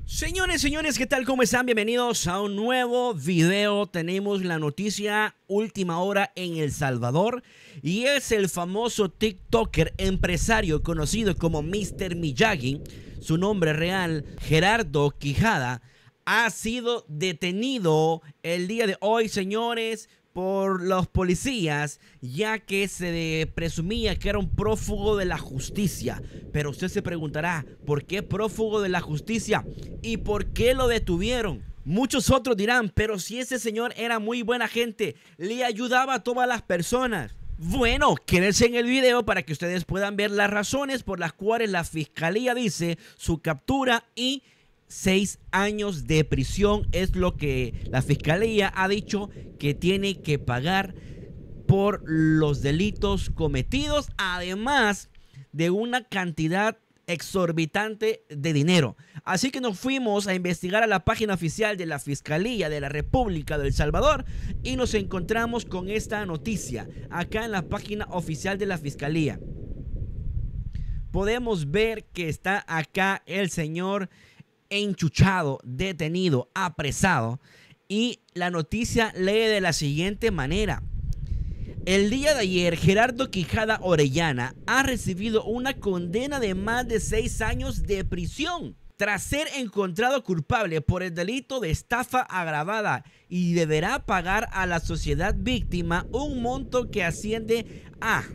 Señores, ¿qué tal? ¿Cómo están? Bienvenidos a un nuevo video. Tenemos la noticia última hora en El Salvador y es el famoso TikToker empresario conocido como Mr. Miyagi. Su nombre real, Gerardo Quijada, ha sido detenido el día de hoy, señores, por los policías, ya que se presumía que era un prófugo de la justicia. Pero usted se preguntará, ¿por qué prófugo de la justicia? ¿Y por qué lo detuvieron? Muchos otros dirán, pero si ese señor era muy buena gente, le ayudaba a todas las personas. Bueno, quédense en el video para que ustedes puedan ver las razones por las cuales la fiscalía dice su captura y 6 años de prisión es lo que la fiscalía ha dicho que tiene que pagar por los delitos cometidos, además de una cantidad exorbitante de dinero. Así que nos fuimos a investigar a la página oficial de la Fiscalía de la República de El Salvador y nos encontramos con esta noticia acá en la página oficial de la Fiscalía. Podemos ver que está acá el señor enchuchado, detenido, apresado, y la noticia lee de la siguiente manera: el día de ayer, Gerardo Quijada Orellana ha recibido una condena de más de 6 años de prisión tras ser encontrado culpable por el delito de estafa agravada y deberá pagar a la sociedad víctima un monto que asciende a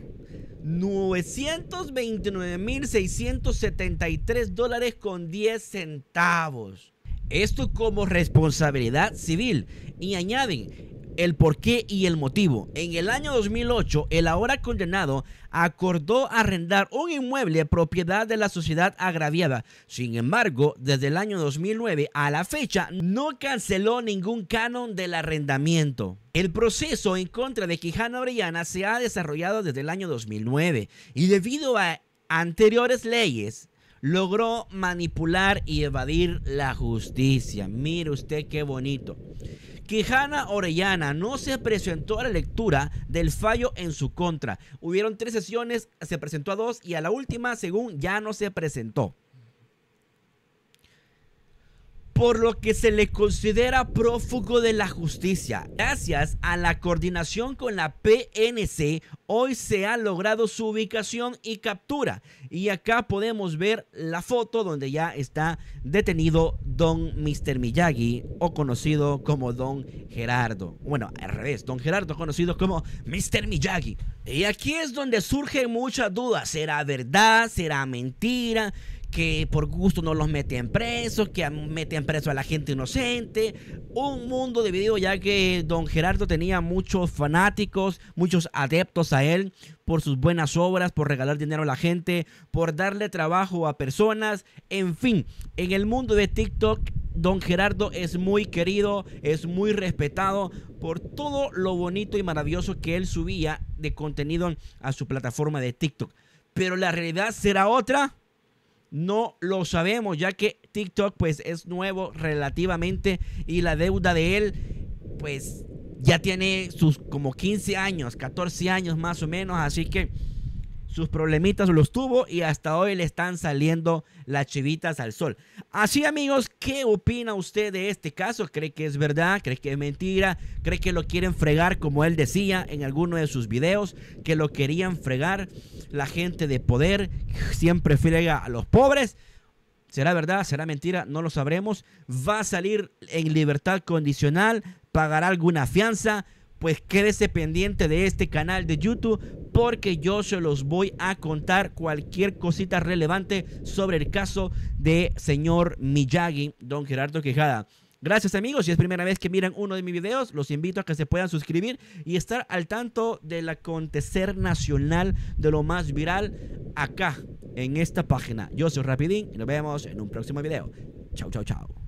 $929,673.10. Esto como responsabilidad civil. Y añaden el porqué y el motivo. En el año 2008, el ahora condenado acordó arrendar un inmueble propiedad de la sociedad agraviada. Sin embargo, desde el año 2009 a la fecha no canceló ningún canon del arrendamiento. El proceso en contra de Quijada Orellana se ha desarrollado desde el año 2009 y debido a anteriores leyes logró manipular y evadir la justicia. Mire usted qué bonito. Quijada Orellana no se presentó a la lectura del fallo en su contra. Hubieron 3 sesiones, se presentó a 2 y a la última, según, ya no se presentó. Por lo que se le considera prófugo de la justicia. Gracias a la coordinación con la PNC, hoy se ha logrado su ubicación y captura. Y acá podemos ver la foto donde ya está detenido Don Mr. Miyagi, o conocido como Don Gerardo. Bueno, al revés, Don Gerardo conocido como Mr. Miyagi. Y aquí es donde surgen muchas dudas. ¿Será verdad? ¿Será mentira? Que por gusto no los meten presos, que meten preso a la gente inocente. Un mundo dividido, ya que Don Gerardo tenía muchos fanáticos, muchos adeptos a él por sus buenas obras, por regalar dinero a la gente, por darle trabajo a personas. En fin, en el mundo de TikTok, Don Gerardo es muy querido, es muy respetado por todo lo bonito y maravilloso que él subía de contenido a su plataforma de TikTok. Pero la realidad será otra. No lo sabemos, ya que TikTok pues es nuevo relativamente y la deuda de él pues ya tiene sus como 15 años, 14 años más o menos, así que sus problemitas los tuvo y hasta hoy le están saliendo las chivitas al sol. Así, amigos, ¿qué opina usted de este caso? ¿Cree que es verdad? ¿Cree que es mentira? ¿Cree que lo quieren fregar como él decía en alguno de sus videos? Que lo querían fregar. La gente de poder siempre frega a los pobres. ¿Será verdad? ¿Será mentira? No lo sabremos. ¿Va a salir en libertad condicional? ¿Pagará alguna fianza? Pues quédese pendiente de este canal de YouTube porque yo se los voy a contar cualquier cosita relevante sobre el caso de señor Miyagi, Don Gerardo Quijada. Gracias, amigos. Si es primera vez que miran uno de mis videos, los invito a que se puedan suscribir y estar al tanto del acontecer nacional, de lo más viral acá en esta página. Yo soy Rapidín y nos vemos en un próximo video. Chau, chau, chau.